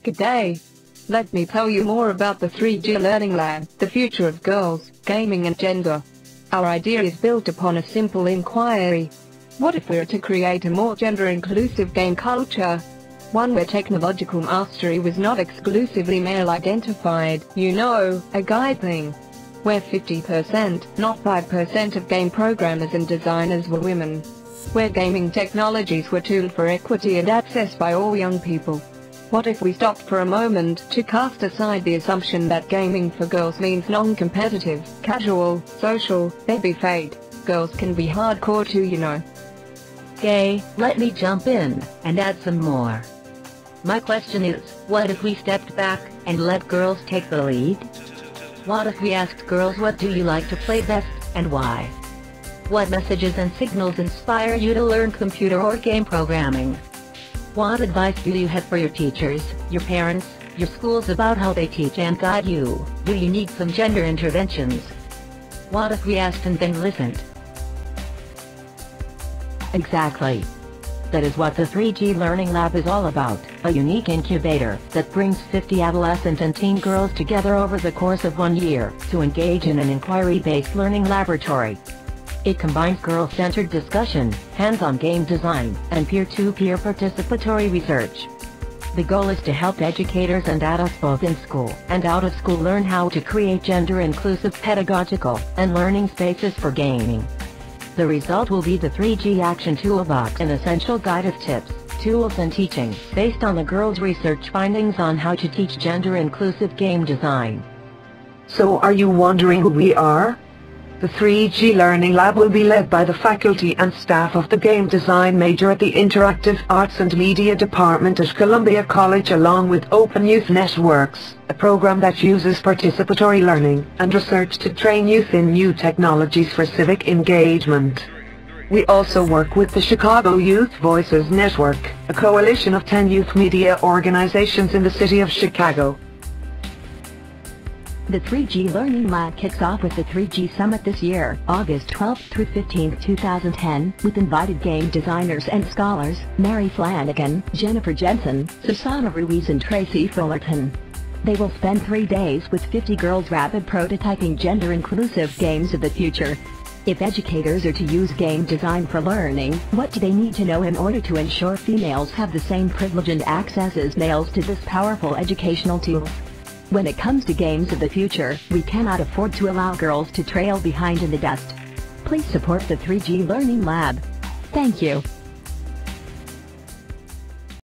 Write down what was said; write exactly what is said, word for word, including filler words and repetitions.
Good day. Let me tell you more about the three G Learning Lab, the future of girls, gaming and gender. Our idea is built upon a simple inquiry. What if we were to create a more gender-inclusive game culture? One where technological mastery was not exclusively male-identified, you know, a guy thing. Where fifty percent, not five percent of game programmers and designers were women. Where gaming technologies were tooled for equity and access by all young people. What if we stopped for a moment to cast aside the assumption that gaming for girls means non-competitive, casual, social, baby fade. Girls can be hardcore too, you know. Okay, let me jump in and add some more. My question is, what if we stepped back and let girls take the lead? What if we asked girls, what do you like to play best, and why? What messages and signals inspire you to learn computer or game programming? What advice do you have for your teachers, your parents, your schools about how they teach and guide you? Do you need some gender interventions? What if we asked and then listened? Exactly. That is what the three G Learning Lab is all about, a unique incubator that brings fifty adolescent and teen girls together over the course of one year to engage in an inquiry-based learning laboratory. It combines girl-centered discussion, hands-on game design, and peer-to-peer participatory research. The goal is to help educators and adults both in school and out of school learn how to create gender-inclusive pedagogical and learning spaces for gaming. The result will be the three G Action Toolbox, an essential guide of tips, tools and teaching, based on the girls' research findings on how to teach gender-inclusive game design. So are you wondering who we are? The three G Learning Lab will be led by the faculty and staff of the Game Design major at the Interactive Arts and Media Department at Columbia College, along with Open Youth Networks, a program that uses participatory learning and research to train youth in new technologies for civic engagement. We also work with the Chicago Youth Voices Network, a coalition of ten youth media organizations in the city of Chicago. The three G Learning Lab kicks off with the three G Summit this year, August twelfth through fifteenth, two thousand ten, with invited game designers and scholars, Mary Flanagan, Jennifer Jensen, Susana Ruiz and Tracy Fullerton. They will spend three days with fifty girls rapid prototyping gender-inclusive games of the future. If educators are to use game design for learning, what do they need to know in order to ensure females have the same privilege and access as males to this powerful educational tool? When it comes to games of the future, we cannot afford to allow girls to trail behind in the dust. Please support the three G Learning Lab. Thank you.